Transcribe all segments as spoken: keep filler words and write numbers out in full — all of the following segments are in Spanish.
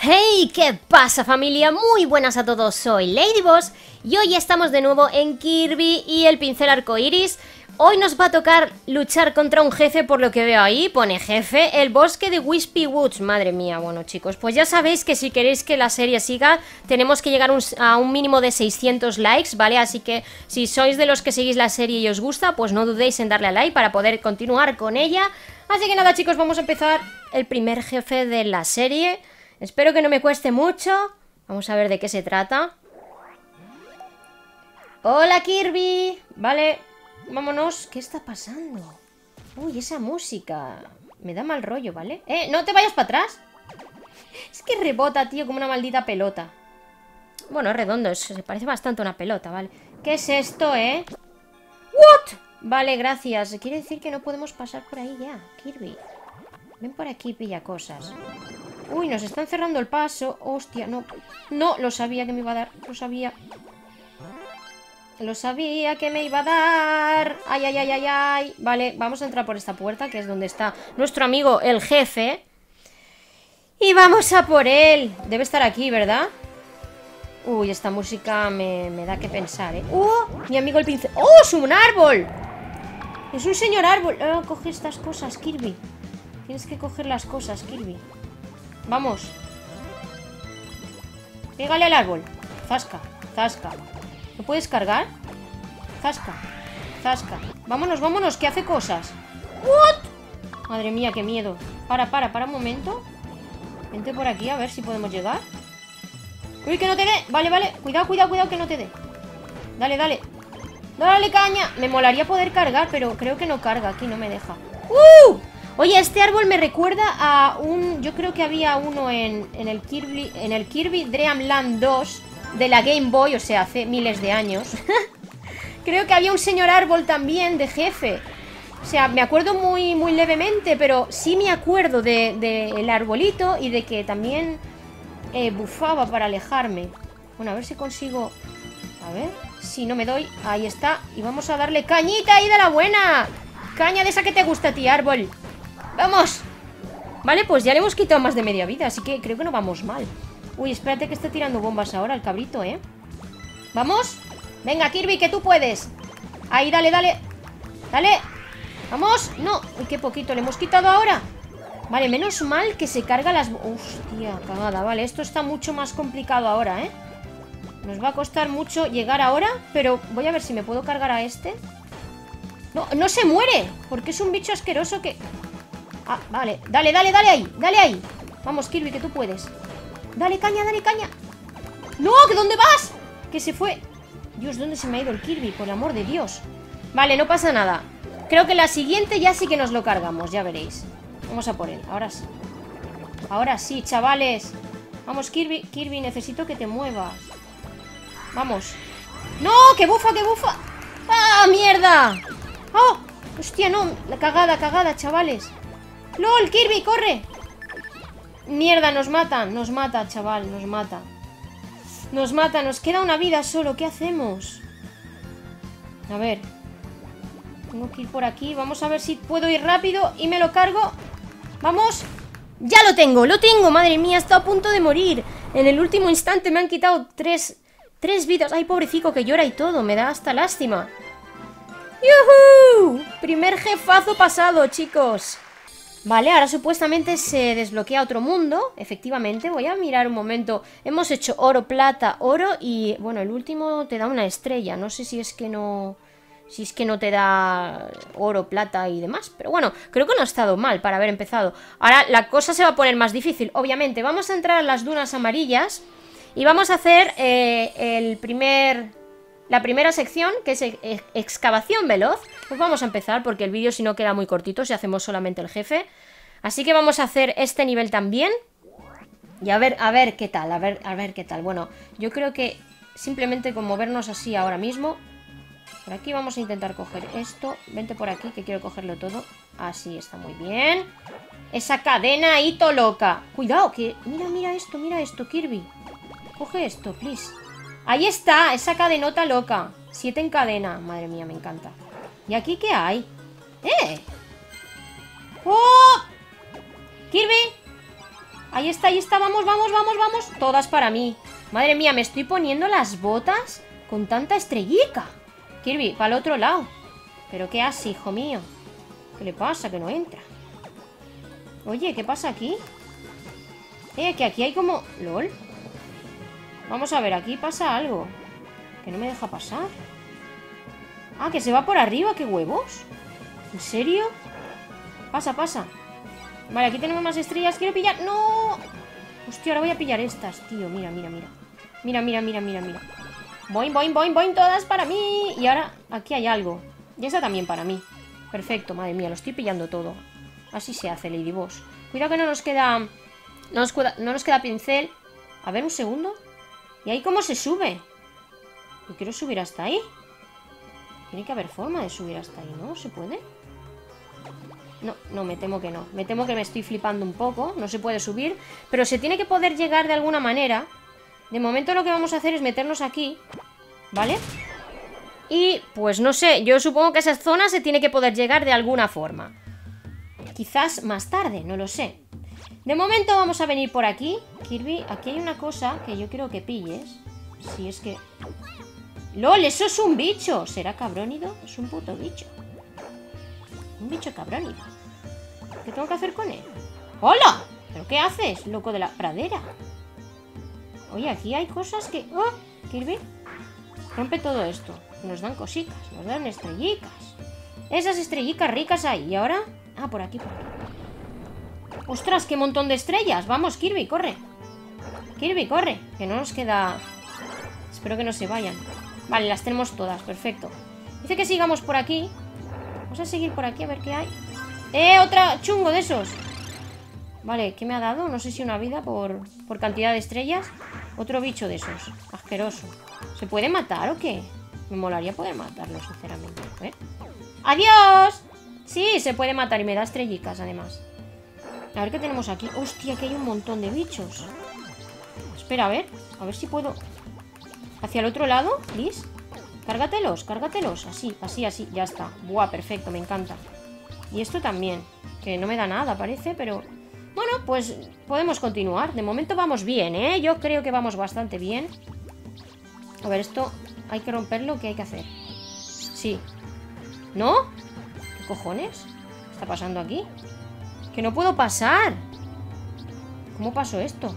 Hey, ¿qué pasa, familia? Muy buenas a todos, soy Ladyboss y hoy estamos de nuevo en Kirby y el pincel arcoiris. Hoy nos va a tocar luchar contra un jefe, por lo que veo ahí, pone jefe, el bosque de Wispy Woods. Madre mía, bueno chicos, pues ya sabéis que si queréis que la serie siga, tenemos que llegar un, a un mínimo de seiscientos likes, ¿vale? Así que si sois de los que seguís la serie y os gusta, pues no dudéis en darle a like para poder continuar con ella. Así que nada chicos, vamos a empezar el primer jefe de la serie. Espero que no me cueste mucho. Vamos a ver de qué se trata. Hola Kirby. Vale, vámonos. ¿Qué está pasando? Uy, esa música me da mal rollo, ¿vale? Eh, no te vayas para atrás. Es que rebota, tío, como una maldita pelota. Bueno, es redondo, es, se parece bastante a una pelota, ¿vale? ¿Qué es esto, eh? ¿What? Vale, gracias. Quiere decir que no podemos pasar por ahí ya, Kirby. Ven por aquí, pilla cosas. Uy, nos están cerrando el paso. Hostia, no. No, lo sabía que me iba a dar. Lo sabía. Lo sabía que me iba a dar. Ay, ay, ay, ay, ay. Vale, vamos a entrar por esta puerta, que es donde está nuestro amigo el jefe. Y vamos a por él. Debe estar aquí, ¿verdad? Uy, esta música me, me da que pensar, ¿eh? ¡Oh! Mi amigo el pincel. ¡Oh! ¡Es un árbol! Es un señor árbol. Oh, coge estas cosas, Kirby. Tienes que coger las cosas, Kirby. Vamos. Pégale al árbol. Zasca, zasca. ¿Lo puedes cargar? Zasca, zasca. Vámonos, vámonos, que hace cosas. ¿What? Madre mía, qué miedo. Para, para, para un momento. Vente por aquí a ver si podemos llegar. Uy, que no te dé. Vale, vale. Cuidado, cuidado, cuidado, que no te dé. Dale, dale. Dale caña. Me molaría poder cargar, pero creo que no carga. Aquí no me deja. ¡Uh! Oye, este árbol me recuerda a un... Yo creo que había uno en, en el Kirby en el Kirby Dream Land dos de la Game Boy, o sea, hace miles de años. Creo que había un señor árbol también de jefe. O sea, me acuerdo muy, muy levemente, pero sí me acuerdo del de, de arbolito y de que también eh, bufaba para alejarme. Bueno, a ver si consigo... A ver, si no me doy... Ahí está. Y vamos a darle cañita ahí de la buena. Caña de esa que te gusta a ti, árbol. ¡Vamos! Vale, pues ya le hemos quitado más de media vida, así que creo que no vamos mal. Uy, espérate que esté tirando bombas ahora el cabrito, ¿eh? ¿Vamos? Venga, Kirby, que tú puedes. Ahí, dale, dale. Dale. ¡Vamos! No, uy, qué poquito le hemos quitado ahora. Vale, menos mal que se carga las... Hostia, cagada, vale. Esto está mucho más complicado ahora, ¿eh? Nos va a costar mucho llegar ahora, pero voy a ver si me puedo cargar a este. No, no se muere, porque es un bicho asqueroso que... Ah, vale, dale, dale, dale ahí, dale ahí. Vamos, Kirby, que tú puedes. Dale caña, dale caña. ¡No! ¿Que dónde vas? Que se fue. Dios, ¿dónde se me ha ido el Kirby? Por el amor de Dios. Vale, no pasa nada. Creo que la siguiente ya sí que nos lo cargamos, ya veréis. Vamos a por él, ahora sí. Ahora sí, chavales. Vamos, Kirby, Kirby, necesito que te muevas. Vamos. ¡No! ¡Que bufa, que bufa! ¡Ah, mierda! ¡Oh! Hostia, no, la cagada, cagada, chavales. ¡Lol, Kirby, corre! Mierda, nos mata, nos mata, chaval, nos mata. Nos mata, nos queda una vida solo, ¿qué hacemos? A ver. Tengo que ir por aquí, vamos a ver si puedo ir rápido y me lo cargo. ¡Vamos! ¡Ya lo tengo, lo tengo! Madre mía, he estado a punto de morir. En el último instante me han quitado tres, tres vidas. Ay, pobrecito, que llora y todo, me da hasta lástima. ¡Yuhu! Primer jefazo pasado, chicos. Vale, ahora supuestamente se desbloquea otro mundo. Efectivamente, voy a mirar un momento. Hemos hecho oro, plata, oro y... Bueno, el último te da una estrella. No sé si es que no... Si es que no te da oro, plata y demás. Pero bueno, creo que no ha estado mal para haber empezado. Ahora la cosa se va a poner más difícil. Obviamente, vamos a entrar a las dunas amarillas y vamos a hacer eh, el primer... La primera sección, que es ex excavación veloz. Pues vamos a empezar porque el vídeo si no queda muy cortito si hacemos solamente el jefe. Así que vamos a hacer este nivel también. Y a ver, a ver qué tal, a ver, a ver qué tal. Bueno, yo creo que simplemente con movernos así ahora mismo. Por aquí vamos a intentar coger esto. Vente por aquí que quiero cogerlo todo. Así está muy bien. Esa cadena ahí to loca. Cuidado, que... Mira, mira esto, mira esto, Kirby. Coge esto, please. Ahí está, esa cadenota loca. Siete en cadena. Madre mía, me encanta. ¿Y aquí qué hay? ¡Eh! ¡Oh! ¡Kirby! Ahí está, ahí está, vamos, vamos, vamos, vamos. Todas para mí. Madre mía, me estoy poniendo las botas con tanta estrellica. Kirby, para el otro lado. ¿Pero qué haces, hijo mío? ¿Qué le pasa? Que no entra. Oye, ¿qué pasa aquí? Eh, que aquí hay como... ¿Lol? Vamos a ver, aquí pasa algo. Que no me deja pasar. Ah, que se va por arriba, qué huevos. ¿En serio? Pasa, pasa. Vale, aquí tenemos más estrellas. Quiero pillar... ¡No! Hostia, ahora voy a pillar estas, tío. Mira, mira, mira. Mira, mira, mira, mira, mira. Boing, boing, boing, boing, todas para mí. Y ahora aquí hay algo. Y esa también para mí. Perfecto, madre mía, lo estoy pillando todo. Así se hace, Ladyboss. Cuidado que no nos queda... No nos queda, no nos queda pincel. A ver, un segundo. ¿Y ahí cómo se sube? Yo quiero subir hasta ahí. Tiene que haber forma de subir hasta ahí, ¿no? ¿Se puede? No, no, me temo que no. Me temo que me estoy flipando un poco. No se puede subir. Pero se tiene que poder llegar de alguna manera. De momento lo que vamos a hacer es meternos aquí. ¿Vale? Y, pues no sé, yo supongo que esa zona se tiene que poder llegar de alguna forma. Quizás más tarde, no lo sé. De momento vamos a venir por aquí. Kirby, aquí hay una cosa que yo quiero que pilles. Si es que... ¡Lol! ¡Eso es un bicho! ¿Será cabrónido? Es un puto bicho. Un bicho cabrónido. ¿Qué tengo que hacer con él? ¡Hola! ¿Pero qué haces, loco de la pradera? Oye, aquí hay cosas que... ¡Oh! Kirby, rompe todo esto. Nos dan cositas, nos dan estrellicas. Esas estrellicas ricas ahí. ¿Y ahora? Ah, por aquí, por aquí. ¡Ostras, qué montón de estrellas! Vamos, Kirby, corre. Kirby, corre. Que no nos queda... Espero que no se vayan. Vale, las tenemos todas, perfecto. Dice que sigamos por aquí. Vamos a seguir por aquí a ver qué hay. ¡Eh! ¡Otra chungo de esos! Vale, ¿qué me ha dado? No sé si una vida por, por cantidad de estrellas. Otro bicho de esos. Asqueroso. ¿Se puede matar o qué? Me molaría poder matarlo, sinceramente. A ver. ¡Adiós! Sí, se puede matar y me da estrellicas, además. A ver qué tenemos aquí. ¡Hostia, que hay un montón de bichos! Espera, a ver. A ver si puedo... ¿Hacia el otro lado? ¿Liz? Cárgatelos, cárgatelos. Así, así, así. Ya está. Buah, perfecto, me encanta. Y esto también. Que no me da nada, parece, pero... Bueno, pues podemos continuar. De momento vamos bien, ¿eh? Yo creo que vamos bastante bien. A ver, esto hay que romperlo. ¿Qué hay que hacer? Sí. ¿No? ¿Qué cojones? ¿Qué está pasando aquí? ¡Que no puedo pasar! ¿Cómo pasó esto?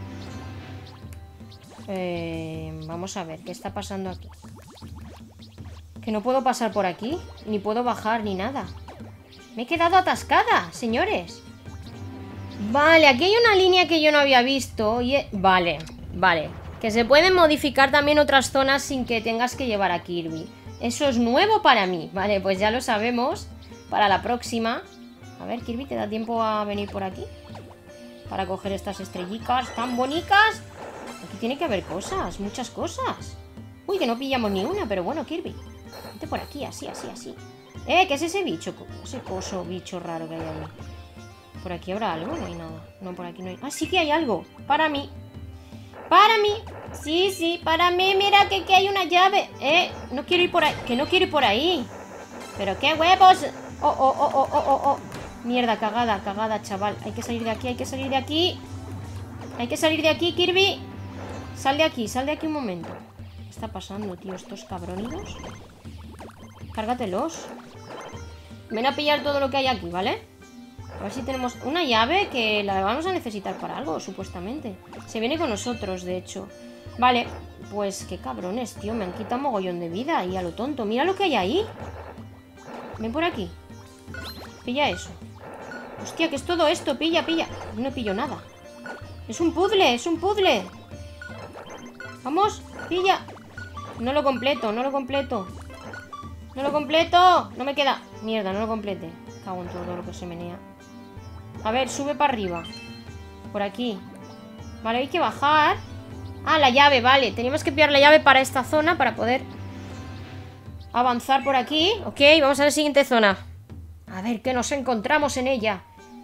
Eh, vamos a ver, ¿qué está pasando aquí? Que no puedo pasar por aquí. Ni puedo bajar, ni nada. Me he quedado atascada, señores. Vale, aquí hay una línea que yo no había visto y he... Vale, vale. Que se pueden modificar también otras zonas sin que tengas que llevar a Kirby. Eso es nuevo para mí. Vale, pues ya lo sabemos. Para la próxima. A ver, Kirby, ¿te da tiempo a venir por aquí? Para coger estas estrellitas tan bonitas. Aquí tiene que haber cosas, muchas cosas. Uy, que no pillamos ni una, pero bueno, Kirby. Vente por aquí, así, así, así. Eh, ¿qué es ese bicho? Ese coso, bicho raro que hay ahí. ¿Por aquí habrá algo? No hay nada. No, por aquí no hay... Ah, sí que hay algo. Para mí. Para mí. Sí, sí, para mí. Mira que, que hay una llave. Eh, no quiero ir por ahí. Que no quiero ir por ahí. Pero qué huevos. Oh, oh, oh, oh, oh, oh, oh. Mierda, cagada, cagada, chaval. Hay que salir de aquí, hay que salir de aquí. Hay que salir de aquí, Kirby. Sal de aquí, sal de aquí un momento. ¿Qué está pasando, tío? Estos cabrónidos. Cárgatelos. Ven a pillar todo lo que hay aquí, ¿vale? A ver si tenemos una llave que la vamos a necesitar para algo, supuestamente. Se viene con nosotros, de hecho. Vale, pues qué cabrones, tío. Me han quitado mogollón de vida y a lo tonto. Mira lo que hay ahí. Ven por aquí. Pilla eso. Hostia, ¿qué es todo esto? Pilla, pilla. No pillo nada. Es un puzzle, es un puzzle. Vamos, pilla. No lo completo, no lo completo. No lo completo. No me queda. Mierda, no lo complete. Cago en todo lo que se menea. A ver, sube para arriba. Por aquí. Vale, hay que bajar. Ah, la llave, vale. Teníamos que pillar la llave para esta zona para poder avanzar por aquí. Ok, vamos a la siguiente zona. A ver qué nos encontramos en ella.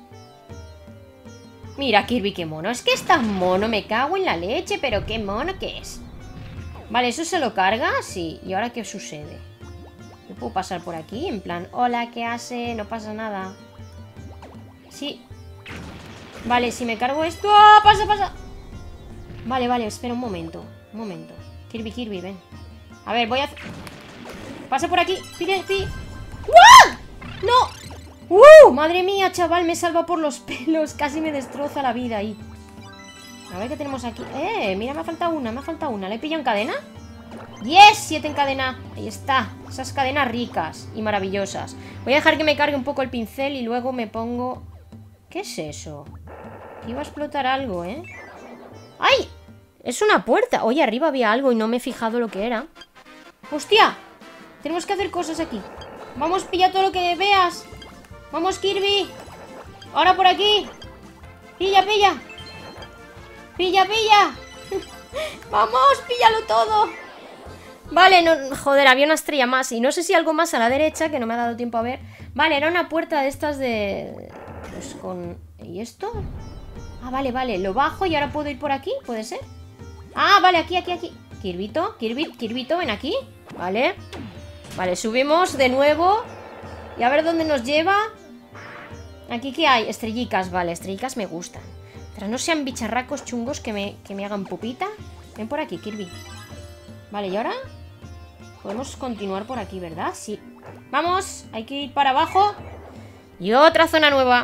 Mira, Kirby, qué mono. Es que es tan mono, me cago en la leche. Pero qué mono que es. Vale, ¿eso se lo carga? Sí. ¿Y ahora qué sucede? ¿Me puedo pasar por aquí? En plan, hola, ¿qué hace? No pasa nada. Sí. Vale, si me cargo esto... ¡Ah! ¡Pasa, pasa! Vale, vale, espera un momento. Un momento. Kirby, Kirby, ven. A ver, voy a... Pasa por aquí. Pide, pide. ¡Wow! ¡No! ¡Uh! Madre mía, chaval, me salva por los pelos. Casi me destroza la vida ahí. A ver qué tenemos aquí. Eh, mira, me ha faltado una, me ha faltado una. ¿Le he pillado en cadena? ¡Yes! Siete en cadena. Ahí está. Esas cadenas ricas y maravillosas. Voy a dejar que me cargue un poco el pincel y luego me pongo... ¿Qué es eso? Iba a explotar algo, ¿eh? ¡Ay! Es una puerta. Oye, arriba había algo y no me he fijado lo que era. ¡Hostia! Tenemos que hacer cosas aquí. Vamos, pilla todo lo que veas. Vamos, Kirby. Ahora por aquí. Pilla, pilla. Pilla, pilla. Vamos, píllalo todo. Vale, no, joder, había una estrella más. Y no sé si algo más a la derecha, que no me ha dado tiempo a ver. Vale, era una puerta de estas de... Pues con... ¿Y esto? Ah, vale, vale, lo bajo y ahora puedo ir por aquí, ¿puede ser? Ah, vale, aquí, aquí, aquí. Kirbito, Kirby, Kirbito, ven aquí. Vale. Vale, subimos de nuevo. Y a ver dónde nos lleva. Aquí, ¿qué hay? Estrellicas, vale, estrellicas me gustan. Tras no sean bicharracos chungos que me, que me hagan pupita. Ven por aquí, Kirby. Vale, ¿y ahora? Podemos continuar por aquí, ¿verdad? Sí. Vamos, hay que ir para abajo. Y otra zona nueva.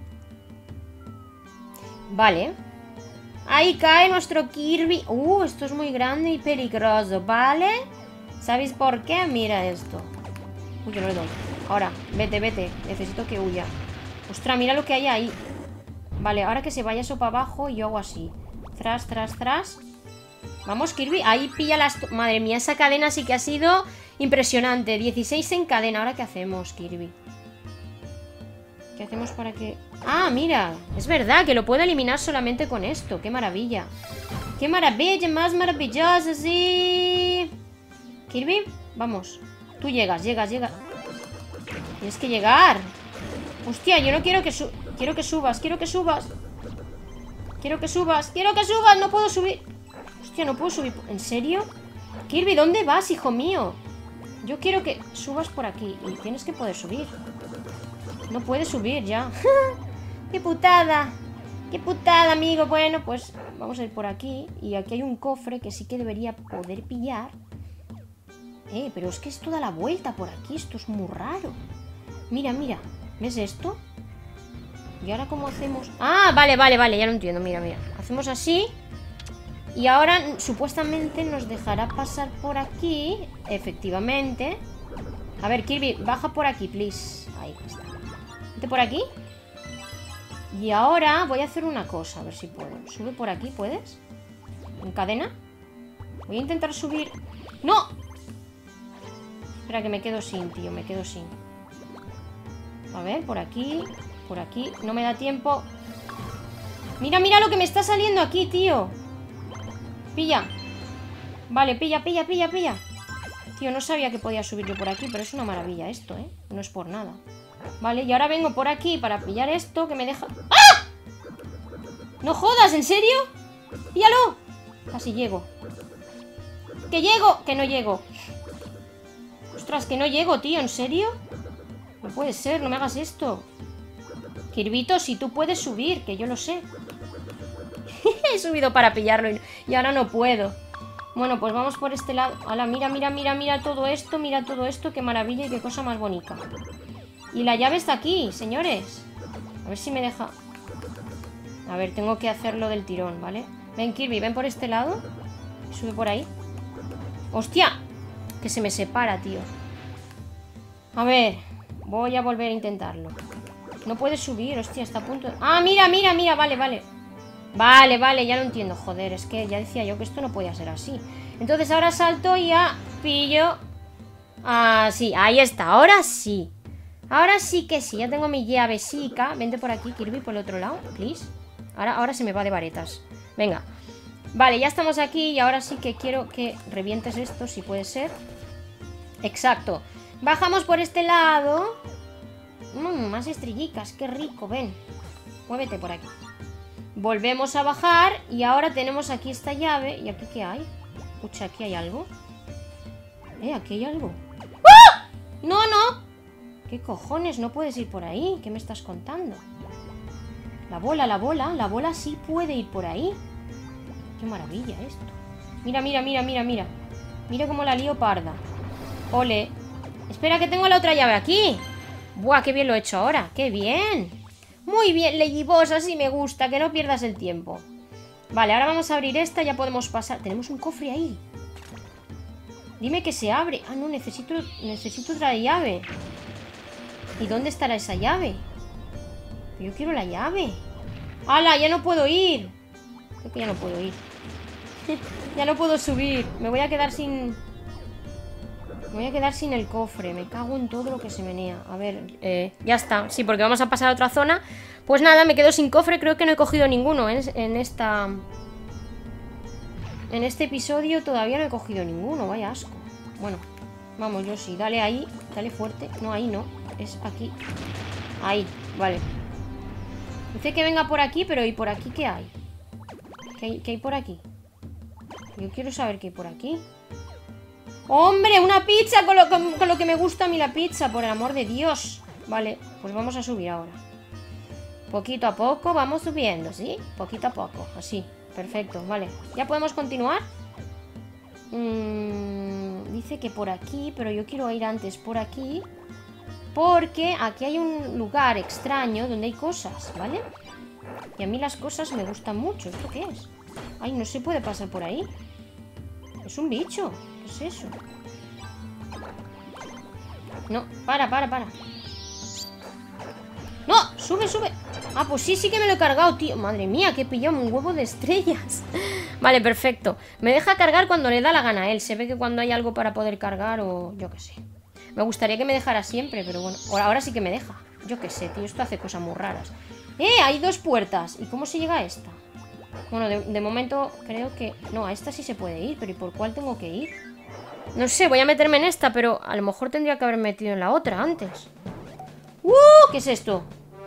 Vale. Ahí cae nuestro Kirby. Uh, esto es muy grande y peligroso, ¿vale? ¿Sabéis por qué? Mira esto. Uy, yo no le doy. Ahora, vete, vete. Necesito que huya. Ostras, mira lo que hay ahí. Vale, ahora que se vaya eso para abajo, yo hago así. Tras, tras, tras. Vamos, Kirby. Ahí pilla las... Madre mía, esa cadena sí que ha sido impresionante. dieciséis en cadena. ¿Ahora qué hacemos, Kirby? ¿Qué hacemos para que...? Ah, mira. Es verdad que lo puedo eliminar solamente con esto. ¡Qué maravilla! ¡Qué maravilla! Más maravillosa, sí. Kirby, vamos. Tú llegas, llegas, llegas. Tienes que llegar. Hostia, yo no quiero que su... Quiero que subas, quiero que subas. Quiero que subas, quiero que subas. No puedo subir. Hostia, no puedo subir. ¿En serio? Kirby, ¿dónde vas, hijo mío? Yo quiero que subas por aquí. Y tienes que poder subir. No puedes subir ya. ¡Qué putada! ¡Qué putada, amigo! Bueno, pues vamos a ir por aquí. Y aquí hay un cofre que sí que debería poder pillar. Eh, pero es que esto da la vuelta por aquí. Esto es muy raro. Mira, mira. ¿Ves esto? ¿Y ahora cómo hacemos? Ah, vale, vale, vale. Ya lo entiendo. Mira, mira. Hacemos así. Y ahora supuestamente nos dejará pasar por aquí. Efectivamente. A ver, Kirby, baja por aquí, please. Ahí está. Vete por aquí. Y ahora voy a hacer una cosa. A ver si puedo. Sube por aquí, ¿puedes? ¿Encadena? Voy a intentar subir. ¡No! Espera, que me quedo sin, tío. Me quedo sin. A ver, por aquí. Por aquí. No me da tiempo. Mira, mira lo que me está saliendo aquí, tío. Pilla. Vale, pilla, pilla, pilla, pilla. Tío, no sabía que podía subir yo por aquí. Pero es una maravilla esto, ¿eh? No es por nada. Vale, y ahora vengo por aquí para pillar esto que me deja... ¡Ah! ¡No jodas! ¿En serio? ¡Píllalo! Casi llego. ¡Que llego! Que no llego. Ostras, que no llego, tío. ¿En serio? No puede ser, no me hagas esto. Kirbito, si tú puedes subir, que yo lo sé. He subido para pillarlo y, y ahora no puedo. Bueno, pues vamos por este lado. Hola, mira, mira, mira, mira todo esto. Mira todo esto, qué maravilla y qué cosa más bonita. Y la llave está aquí, señores. A ver si me deja... A ver, tengo que hacerlo del tirón, ¿vale? Ven, Kirby, ven por este lado. Sube por ahí. ¡Hostia! Que se me separa, tío. A ver, voy a volver a intentarlo. No puede subir, hostia, está a punto de... ¡Ah, mira, mira, mira! Vale, vale. Vale, vale, ya lo entiendo. Joder, es que ya decía yo que esto no podía ser así. Entonces ahora salto y ya pillo... Ah, sí, ahí está, ahora sí. Ahora sí que sí, ya tengo mi llavesica. Vente por aquí, Kirby, por el otro lado, please. Ahora, ahora se me va de varetas. Venga. Vale, ya estamos aquí y ahora sí que quiero que revientes esto, si puede ser. Exacto. Bajamos por este lado. Mmm, más estrellicas, qué rico, ven. Muévete por aquí. Volvemos a bajar y ahora tenemos aquí esta llave. ¿Y aquí qué hay? Escucha, aquí hay algo. Eh, aquí hay algo. ¡Ah! No, no. ¿Qué cojones? No puedes ir por ahí. ¿Qué me estás contando? La bola, la bola, la bola sí puede ir por ahí. Qué maravilla esto. Mira, mira, mira, mira, mira. Mira cómo la lío parda. Ole. Espera que tengo la otra llave aquí. Buah, qué bien lo he hecho ahora. Qué bien. Muy bien, Ladybug, así me gusta. Que no pierdas el tiempo. Vale, ahora vamos a abrir esta. Ya podemos pasar. Tenemos un cofre ahí. Dime que se abre. Ah, no, necesito, necesito otra llave. ¿Y dónde estará esa llave? Yo quiero la llave. ¡Hala! Ya no puedo ir. Creo que ya no puedo ir. Ya no puedo subir. Me voy a quedar sin... Me voy a quedar sin el cofre. Me cago en todo lo que se menea. A ver, eh, ya está. Sí, porque vamos a pasar a otra zona. Pues nada, me quedo sin cofre. Creo que no he cogido ninguno en, en esta... En este episodio todavía no he cogido ninguno. Vaya asco. Bueno, vamos, yo sí. Dale ahí. Dale fuerte. No, ahí no. Es aquí. Ahí, vale. Dice que venga por aquí, pero ¿y por aquí qué hay? ¿Qué hay, qué hay por aquí? Yo quiero saber qué hay por aquí. ¡Hombre! ¡Una pizza! Con lo, con, con lo que me gusta a mí la pizza, por el amor de Dios. Vale, pues vamos a subir ahora. Poquito a poco vamos subiendo, ¿sí? Poquito a poco, así. Perfecto, vale. ¿Ya podemos continuar? Mm, dice que por aquí, pero yo quiero ir antes por aquí. Porque aquí hay un lugar extraño donde hay cosas, ¿vale? Y a mí las cosas me gustan mucho. ¿Esto qué es? Ay, no se puede pasar por ahí. Es un bicho. ¿Qué es eso? No, para, para, para. ¡No! ¡Sube, sube! Ah, pues sí, sí que me lo he cargado, tío. Madre mía, que he pillado un huevo de estrellas. Vale, perfecto. Me deja cargar cuando le da la gana a él. Se ve que cuando hay algo para poder cargar o yo qué sé. Me gustaría que me dejara siempre, pero bueno. Ahora sí que me deja. Yo qué sé, tío, esto hace cosas muy raras. ¡Eh! Hay dos puertas. ¿Y cómo se llega a esta? Bueno, de, de momento creo que... No, a esta sí se puede ir, pero ¿y por cuál tengo que ir? No sé, voy a meterme en esta, pero a lo mejor tendría que haber metido en la otra antes. ¡Uh! ¿Qué es esto?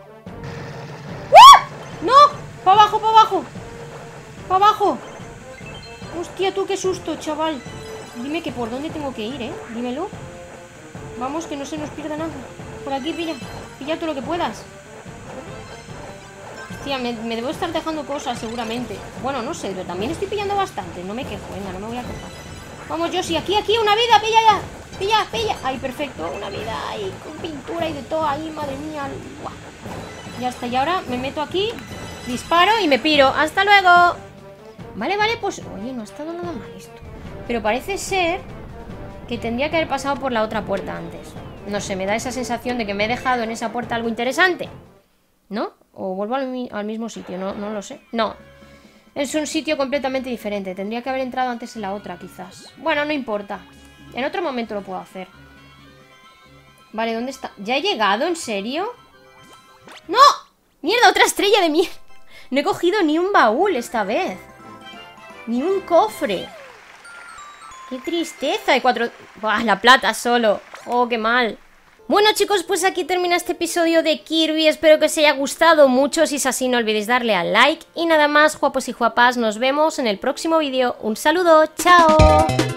¡Uh! ¡No! ¡Para abajo, para abajo! ¡Para abajo! Hostia, tú, qué susto, chaval. Dime que por dónde tengo que ir, ¿eh? Dímelo. Vamos, que no se nos pierda nada. Por aquí, pilla. Pilla todo lo que puedas. Hostia, me, me debo estar dejando cosas seguramente. Bueno, no sé, pero también estoy pillando bastante. No me quejo, venga, no me voy a quejar. Vamos, Yoshi, aquí, aquí, una vida, pilla ya. Pilla, pilla. Ay, perfecto, una vida ahí, con pintura y de todo ahí, madre mía. Buah. Ya está, y ahora me meto aquí, disparo y me piro. ¡Hasta luego! Vale, vale, pues... Oye, no ha estado nada mal esto. Pero parece ser que tendría que haber pasado por la otra puerta antes. No sé, me da esa sensación de que me he dejado en esa puerta algo interesante. ¿No? O vuelvo al, al mismo sitio, no, no lo sé. No, es un sitio completamente diferente. Tendría que haber entrado antes en la otra, quizás. Bueno, no importa. En otro momento lo puedo hacer. Vale, ¿dónde está? ¿Ya he llegado? ¿En serio? ¡No! ¡Mierda! Otra estrella de mierda. No he cogido ni un baúl esta vez. Ni un cofre. ¡Qué tristeza! Hay cuatro... ¡Buah! La plata solo. ¡Oh, qué mal! Bueno, chicos, pues aquí termina este episodio de Kirby. Espero que os haya gustado mucho. Si es así, no olvidéis darle al like. Y nada más, guapos y guapas, nos vemos en el próximo vídeo. Un saludo, ¡chao!